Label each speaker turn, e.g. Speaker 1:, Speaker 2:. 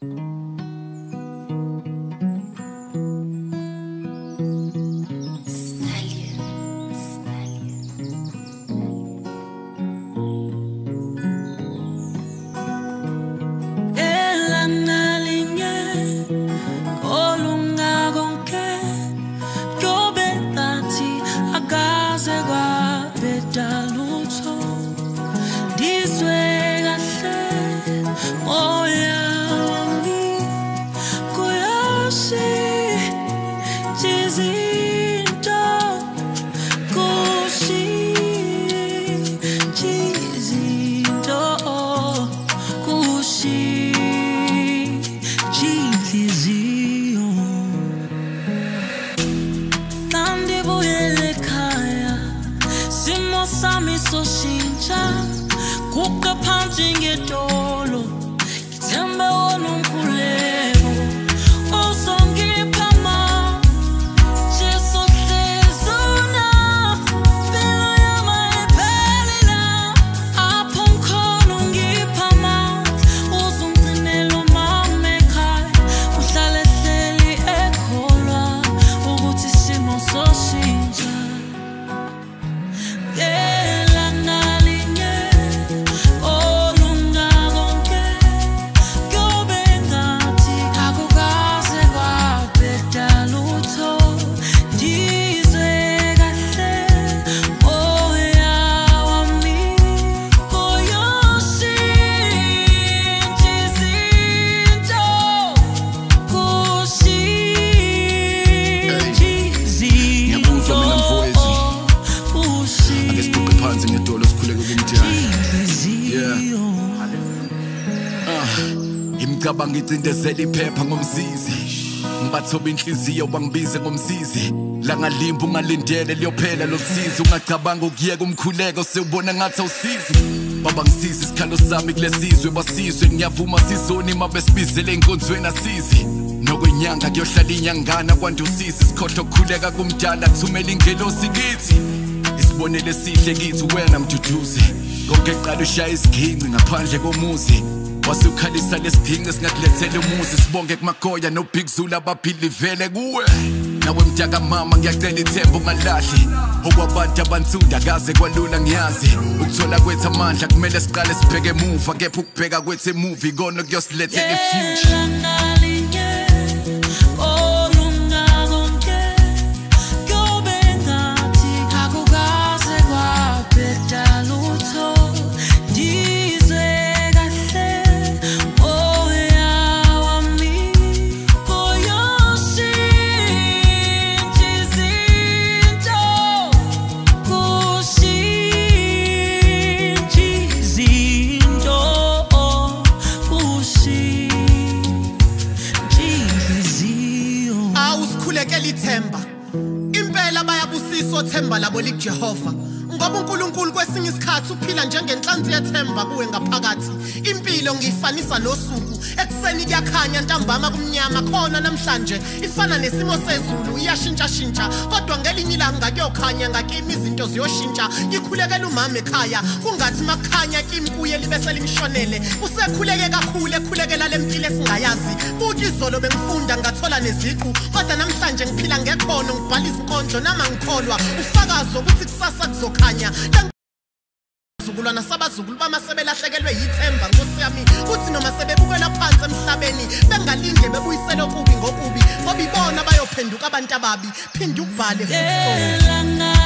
Speaker 1: Sami so shincha kuka punching it dolo kitembe onunkulego osongi pama jeso tezuna pelo ya maepelina apon konungi pama uzuntinelo mamekai uhlale hleli ekholwa ukuthi simo so shincha.
Speaker 2: Ngicabanga icindezela iphepha ngomsizi ngibathoba inhliziyo bangibize ngomsizi la ngalimba ungalindele liyophela lo sizi ungacabanga ukuyeka umkhuleko sewubona ngathi awusizi baba ngisiza isikhalo sami kulesizwe basizwe ngiyavuma sizoni mabesibizele enkonzweni asizi nokwenyanga kuyohlala inyangana kwandusisi sikhohlo ukukhuleka kumdala kuthumela ingelosi kithi isibonele esihle kithi wena mduduzi konke qala ushaya isiginci ngaphandle komuzi wasukhalisa lesidingo singakulethela umuzi sibonge kumagoya no Big Zulu abaphili vele kuwe nawe mtaka mama ngiyacela ithemba ungalahli okwabantu abansundu akaze kwalula ngiyazi ukuthola kwethu amandla kumele siqale sibheke emuva kepha ukubheka kwethu emuva ikona kuyosilethela ifuture.
Speaker 3: Themba impela bayabusiswa themba labo liJehova ngoba uNkulunkulu kwesinye isikhathi uphila njengenhlanzi yethemba kuwe ngaphakathi impilo ngiyifanisa nosuku ekseni kuyakhanya ntambama kumnyama khona namhlanje ifana nesimo sezulu iyashintsha shintsha kodwa ngelinye ilanga kuyokhanya ngakimi izinto ziyoshintsha ngikhulekela umama ekhaya kungathi makhanya kimi kuye libese limshonele usekhuleke kakhulu ekhulekela lempilo esingayazi futhi izolo bengifunda ngathola neziqu kodwa namhlanje ngiphila ngekhono ngibhala izinkondlo nama ngikholwa ufakazo ukuthi kusasa kuzokhanya zukulwana sabazukulu bamasebelahlekelwe yithemba Nkosi yami uthi noma sebebukela phansi emhlabeni bengalinge bebuyisele okubi ngokubi ngoba ibona bayophenduka abantu ababi phinda ubhale futhi